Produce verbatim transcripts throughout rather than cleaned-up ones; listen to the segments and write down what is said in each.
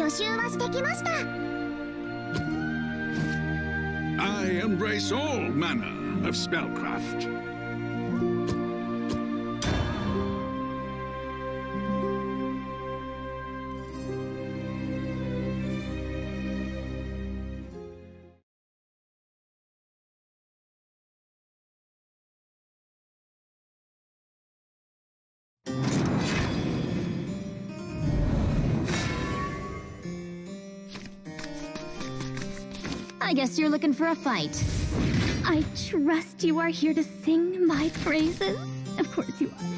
I embrace all manner of spellcraft. I guess you're looking for a fight. I trust you are here to sing my praises. Of course you are.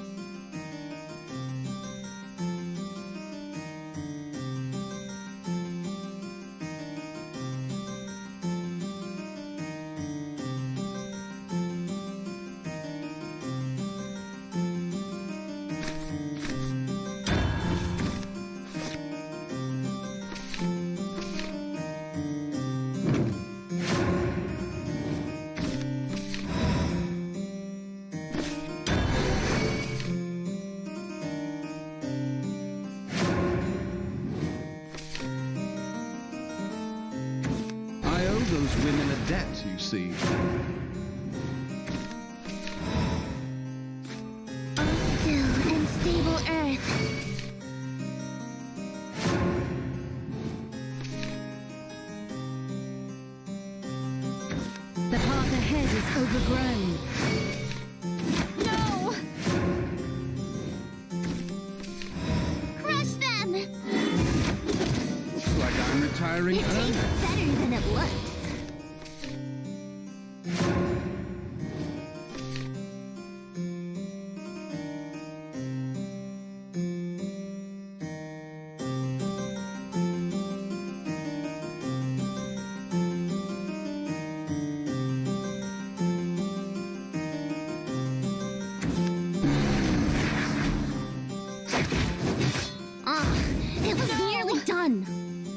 Those women a debt, you see. Oh, still and stable earth. The path ahead is overgrown. No! Crush them! Looks like I'm retiring It early. tastes better than it looks. It was no. nearly done.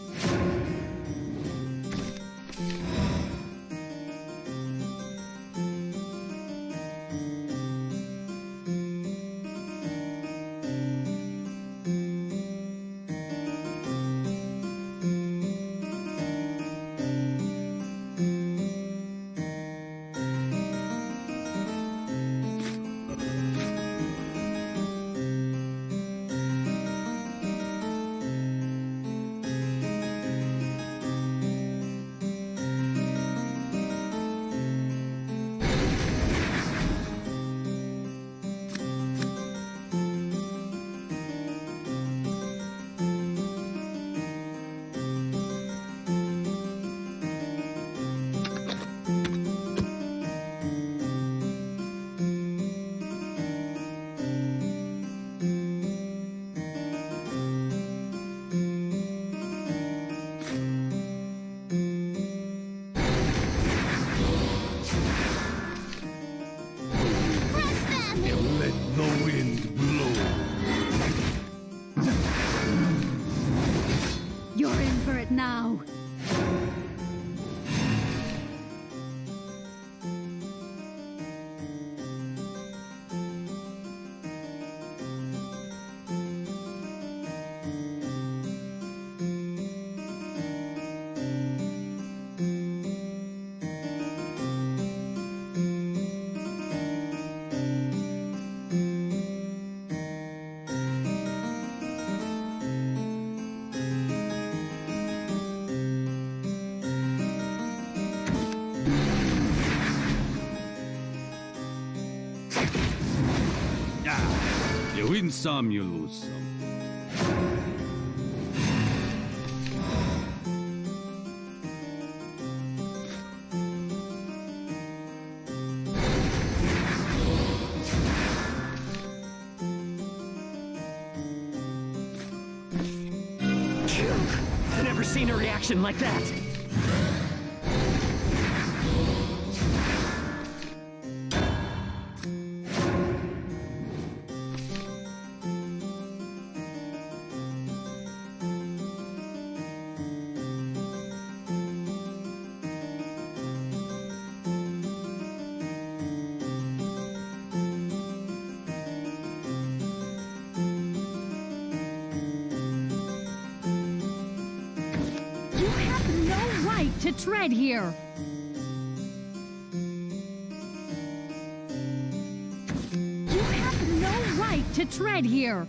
You're in for it now. You win some, you lose some. I've never seen a reaction like that. to tread here. You have no right to tread here.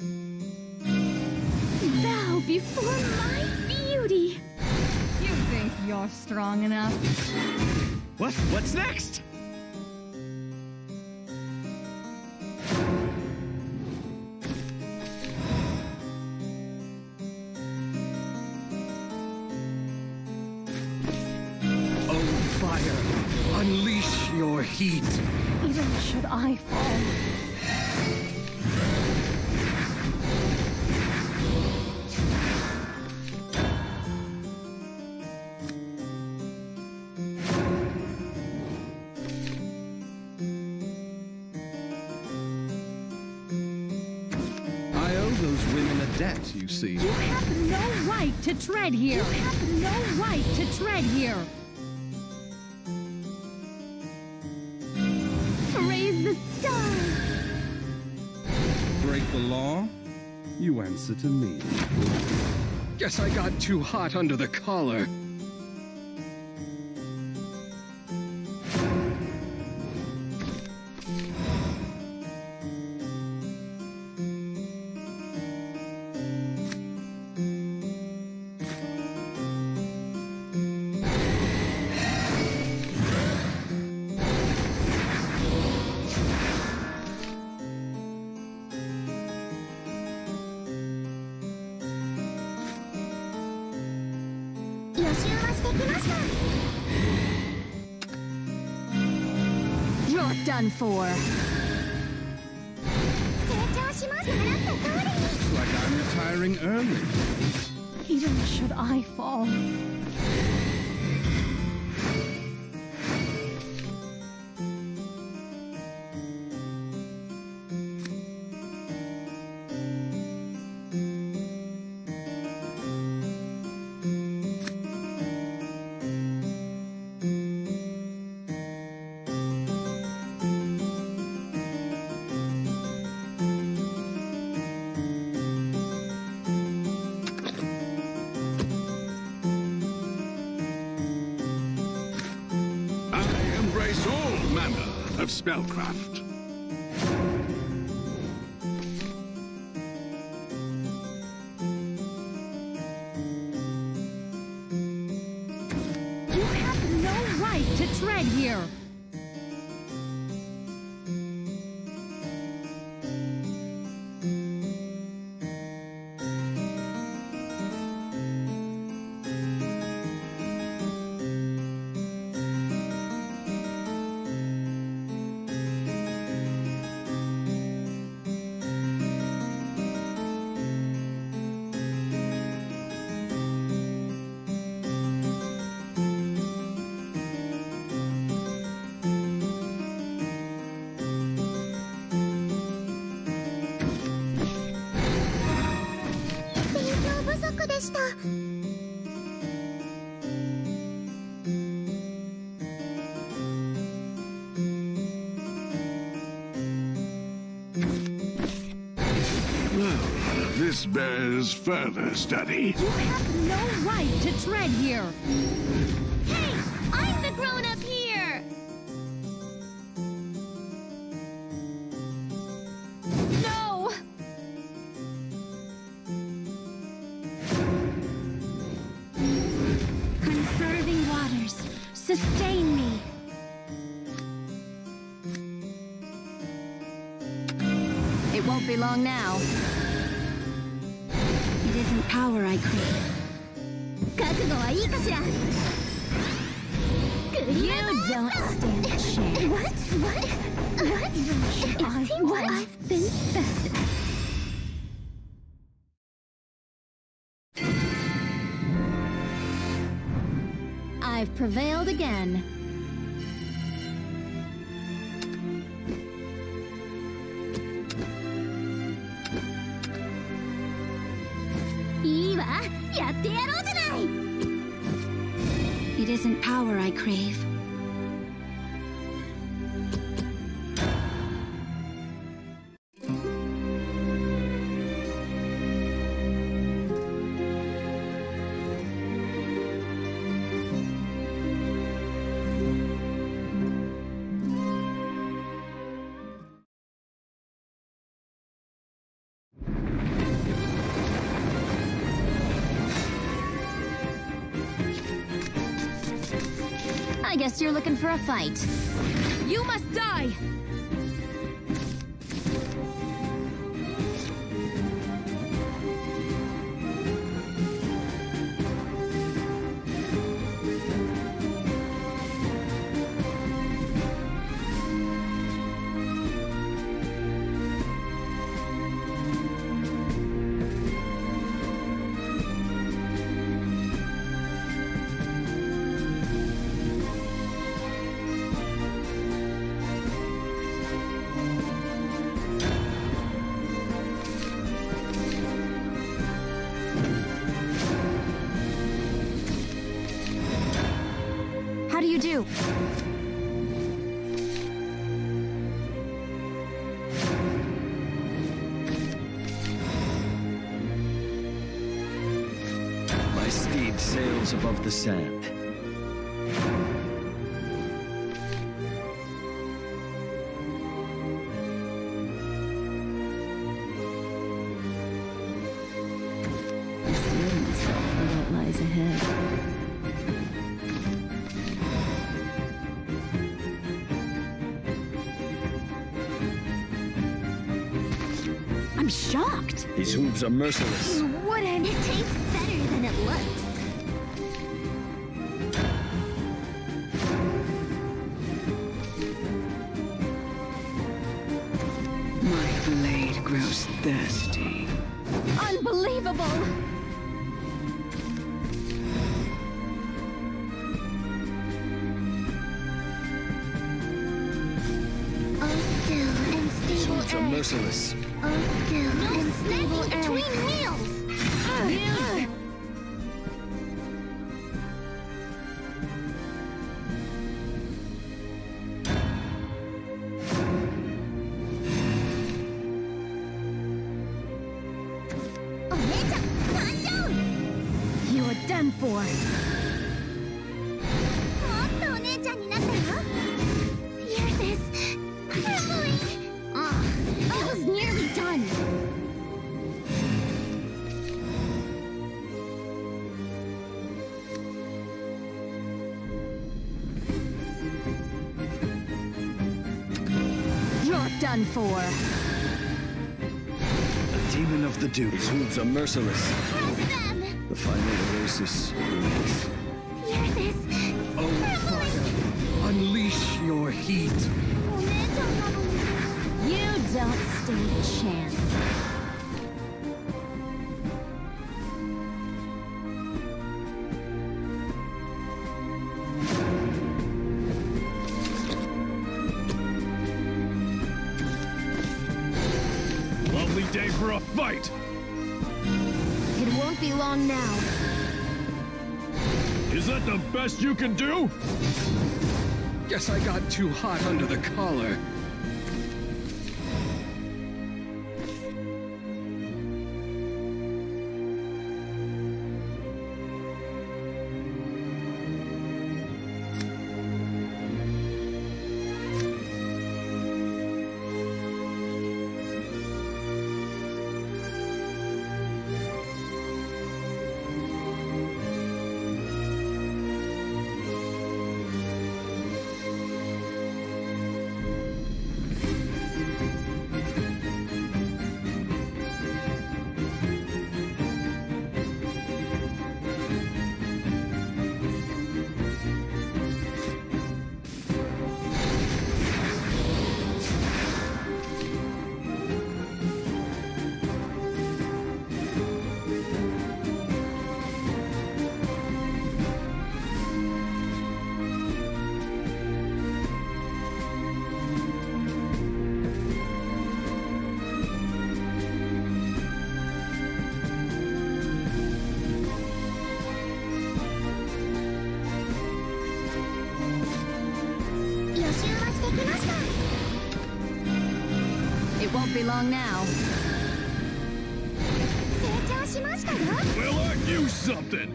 Bow before my beauty. You think you're strong enough? What? What's next? Unleash your heat. Even should I fall. I owe those women a debt, you see. You have no right to tread here. You have no right to tread here. Raise the stars. Break the law? You answer to me. Guess I got too hot under the collar. You're done for. Looks like I'm retiring early. Even should I fall. Of spellcraft. You have no right to tread here. This bears further study. You have no right to tread here. Hey, I'm the grown-up here. No! Conserving waters, sustain me. It won't be long now. It isn't power I crave. You don't stand a chance. What? What? What? Should I See what fall? I've been best at. I've prevailed again. It isn't power I crave. guess you're looking for a fight. You must die! How do you do? My steed sails above the sand. I'm steeling myself for what lies ahead. I'm shocked. These hooves are merciless. You wouldn't. It tastes better than it looks. My blade grows thirsty. Unbelievable! Oh, still and These stable hooves are earth. merciless. Oh, still and stable earth. Between meals. Uh, You are done for. Hear this? Trembling. Ah, it was nearly done. You're done for. A demon of the dew. These hooves are merciless. Crush them. The final oasis awaits. Hear this? Oh, fire! Unleash your heat! You don't stand a chance. Lovely day for a fight! It won't be long now. Is that the best you can do? Guess I got too hot under the collar. It won't be long now. Will I use something?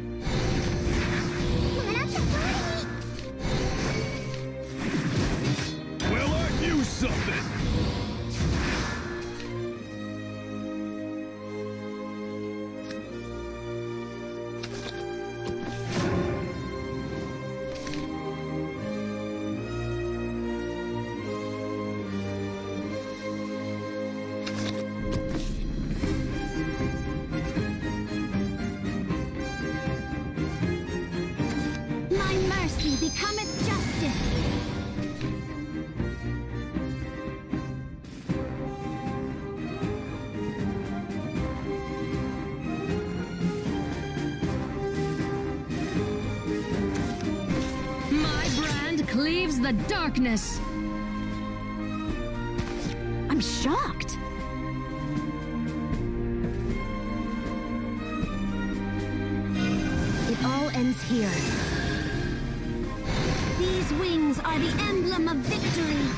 Will I use something? mercy becometh justice. My brand cleaves the darkness. I'm shocked. It all ends here. These wings are the emblem of victory.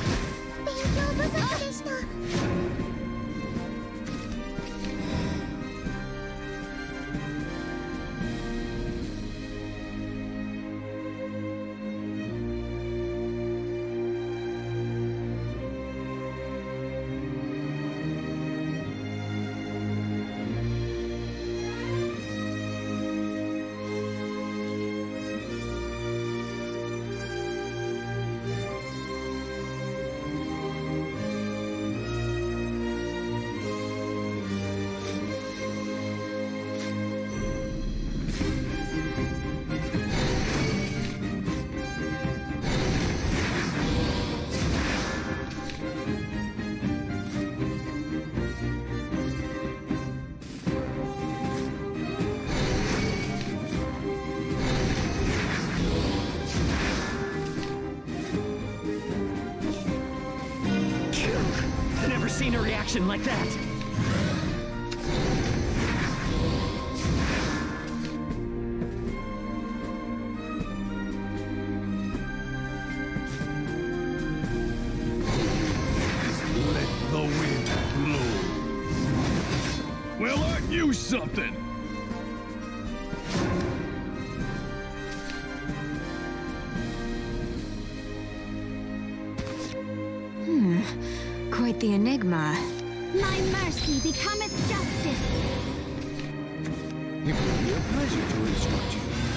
Never seen a reaction like that. Let the wind blow. Well, aren't you something? Quite the enigma. My mercy becometh justice. It would be a pleasure to instruct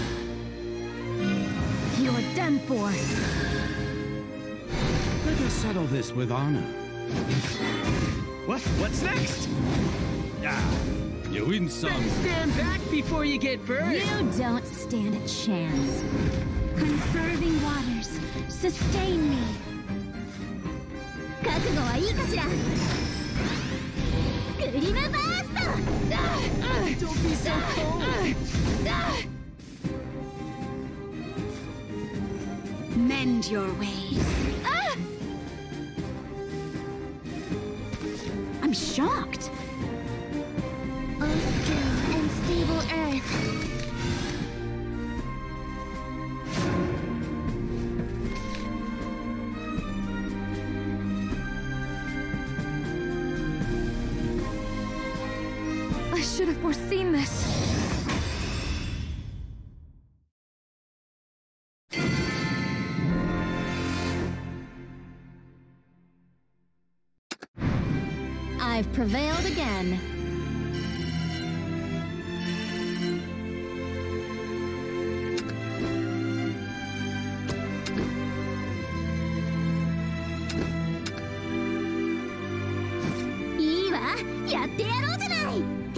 you. You're done for. Let us settle this with honor. What? What's next? Ah, you win some. Stand back before you get burned. You don't stand a chance. Conserving waters, sustain me. 覚悟はいいかしら。クリムバースト。Don't be so cold. Mend your ways. I'm shocked. Oh, still and stable earth. I should have foreseen this. I've prevailed again.いいわ、やってやろうじゃない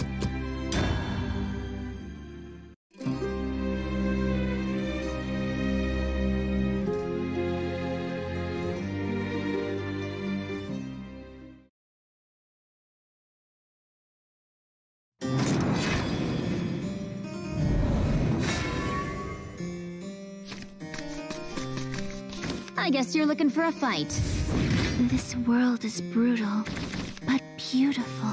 。I guess you're looking for a fight. This world is brutal, but beautiful.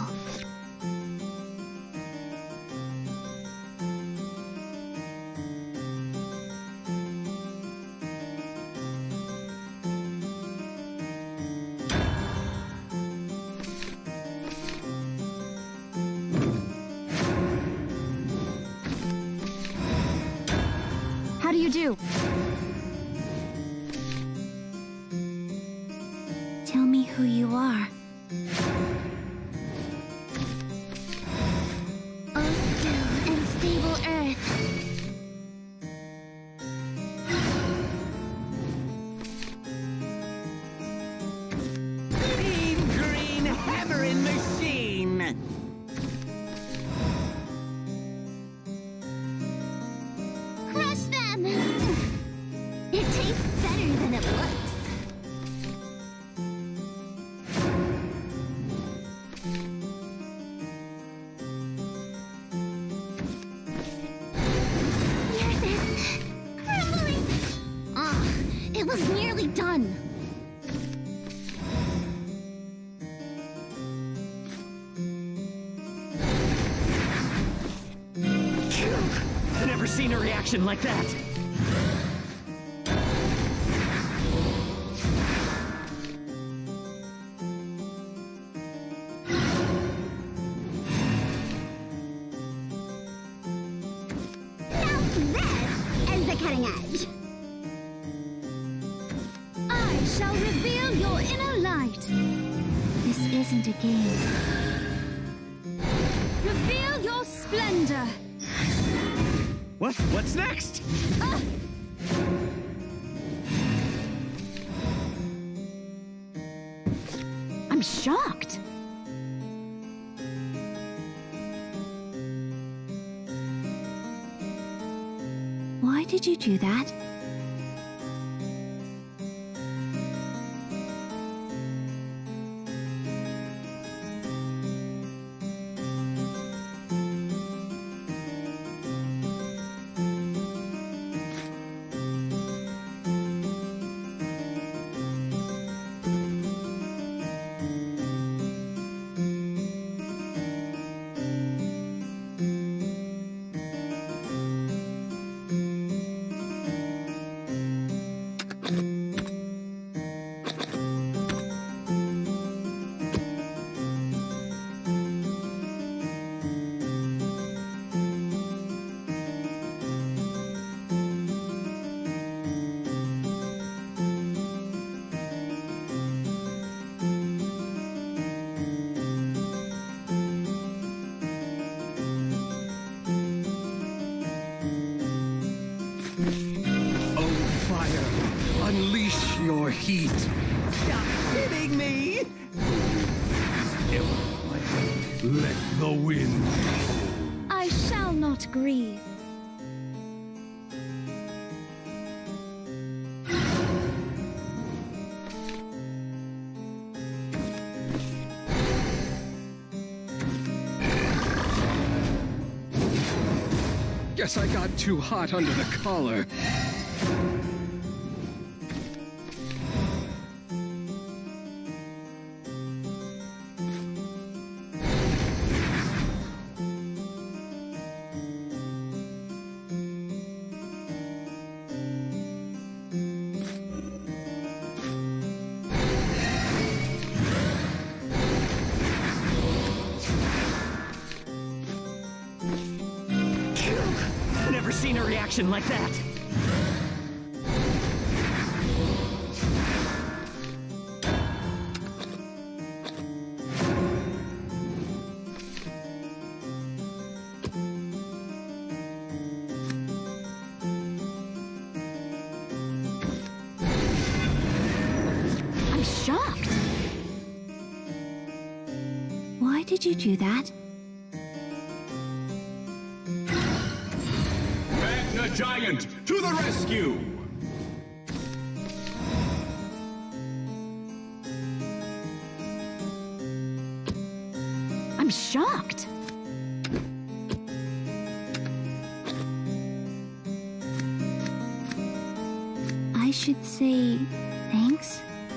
How do you do? Tell me who you are. Oh, still and stable earth. Mean green hammering machine. Crush them! It's Never seen a reaction like that. Cutting edge. I shall reveal your inner light. This isn't a game. Reveal your splendor. What? What's next? Ah! I'm shocked. Why did you do that? Unleash your heat. Stop kidding me! Let the wind. I shall not grieve. Guess I got too hot under the collar. Never seen a reaction like that. I'm shocked. Why did you do that? Magna Giant, to the rescue! I'm shocked. I should say thanks.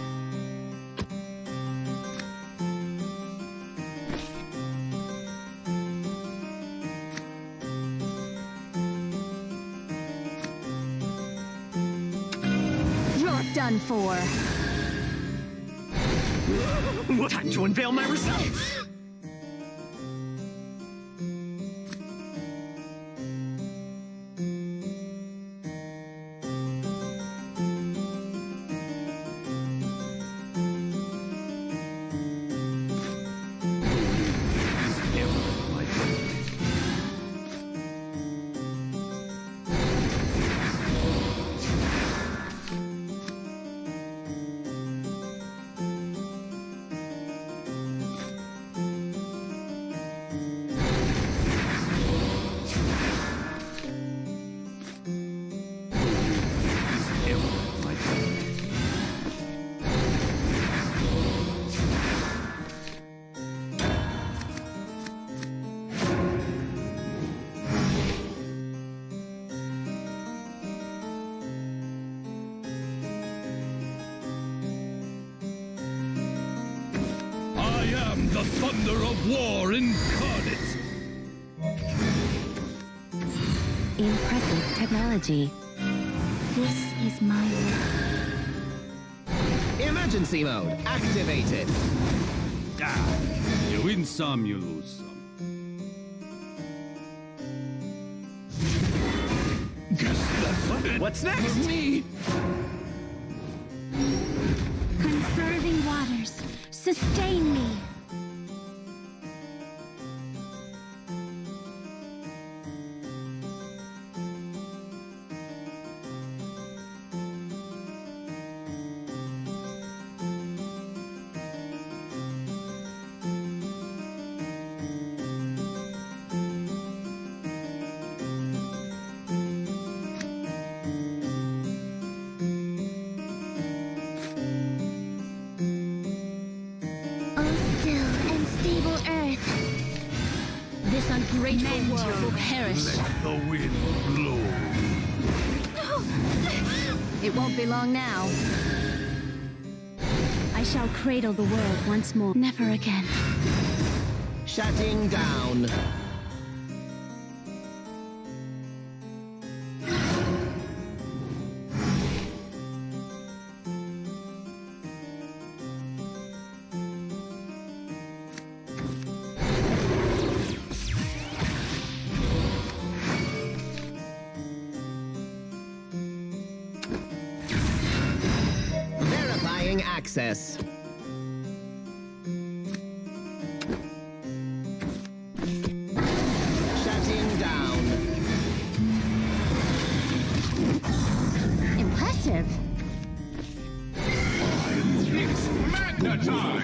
Done for. Time to unveil my results! The thunder of war incarnate! Impressive technology. This is my world. Emergency mode activated. Ah, you win some, you lose some. Guess that's it. What's next? For me. Conserving waters, sustain me. This ungrateful world will perish. Let the wind blow. It won't be long now. I shall cradle the world once more. Never again. Shutting down. Verifying access. Shutting down. Impressive. It's Magna time.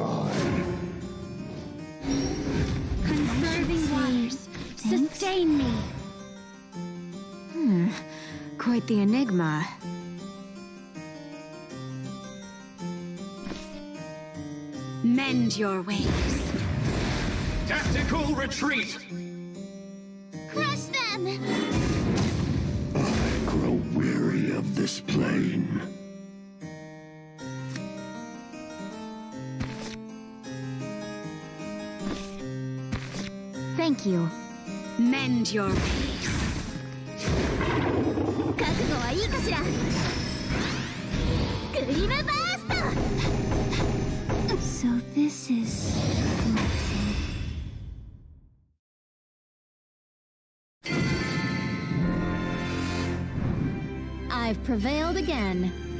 Conserving waters, sustain me. Hmm, quite the enigma. Mend your ways. Tactical retreat. Crush them! I grow weary of this plane. Thank you. Mend your ways. So this is... I've prevailed again.